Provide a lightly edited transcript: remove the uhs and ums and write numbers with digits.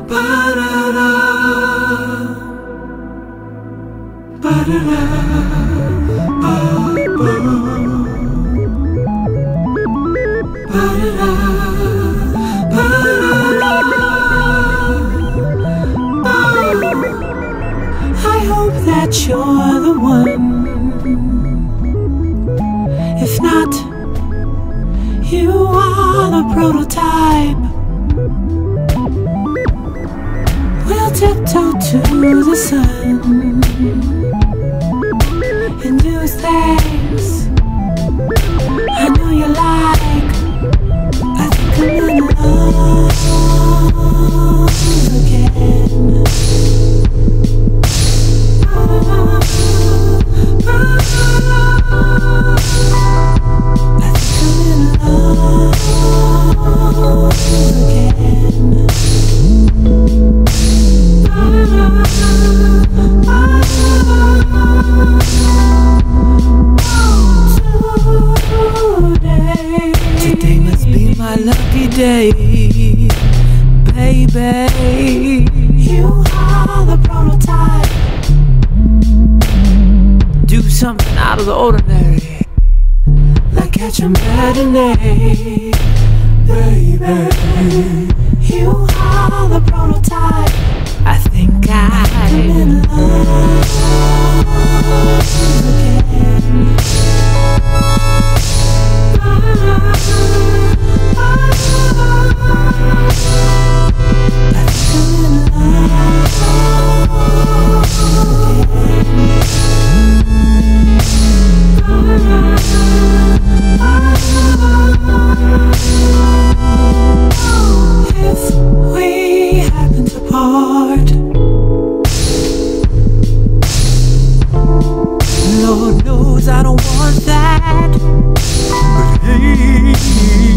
Ba-da-da, ba-da-da, ba-boom. Ba-da-da, ba-da-da, ba-boom. I hope that you're the one. If not, you are the prototype. We'll tiptoe to the sun and do things I know you like. I think I'm in love again. I think I'm in love again. Today must be my lucky day, baby. You are the prototype. Do something out of the ordinary, like catch a matinee, baby. You are the prototype. I think I'm in love again. If we happen to part, Lord knows I don't want that, but hey,